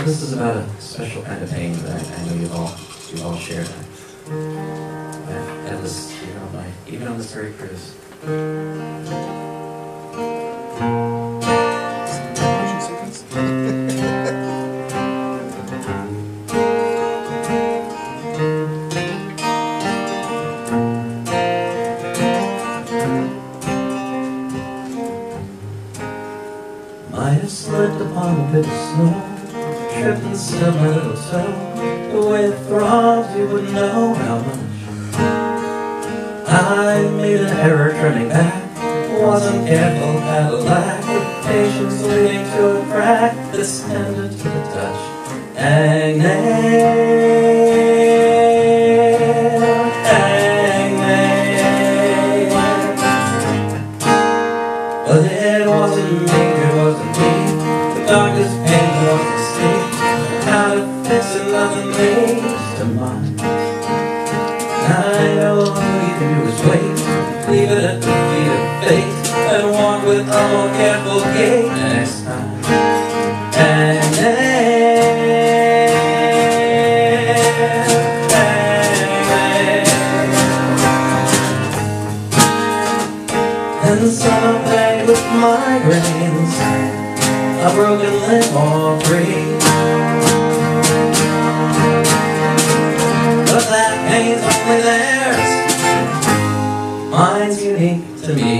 So this is about a special kind of pain that I know you've all shared. I've had this, even on this very cruise. Might have slipped upon a bit of snow, tripped and stubbed my little toe. The way it throbs, you wouldn't know how much. I made an error turning back, wasn't careful, had a lack of patience leading to a crack that's tended to the touch. Hangnail, hangnail. But it wasn't me, it wasn't me. The doctor's pain wasn't steep. How to fix it, nothing leads to mine. I know all you can do is wait, leave it at the feet of fate, and walk with a more careful gait next time. And some day with migraines, a broken limb or three. But that pain's only theirs, mine's unique to me.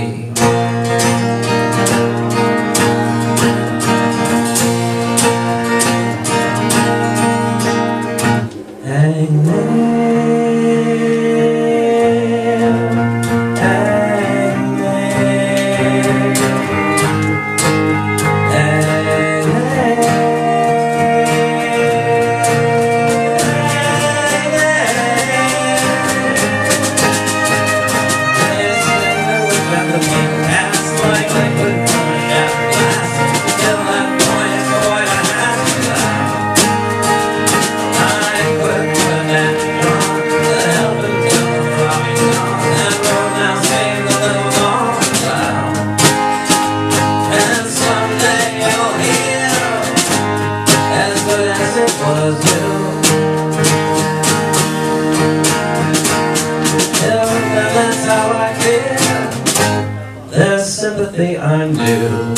There's sympathy I'm due.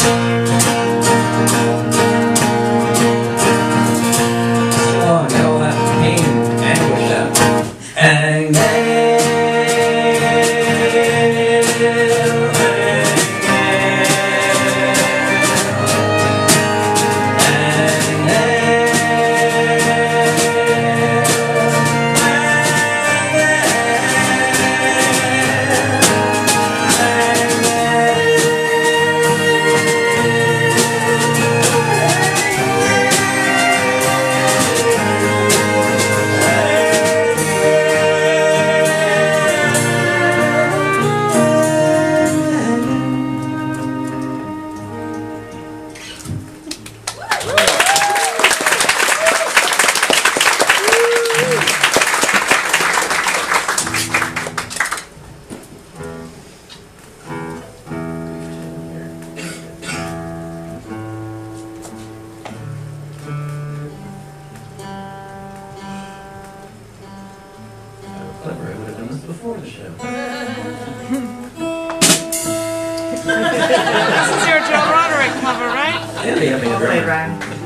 Oh, I got all that pain and anguish out. Clever, I would have done this before the show. This is your Joe Roderick cover, right? Yeah, they have me a drummer. Rhyme.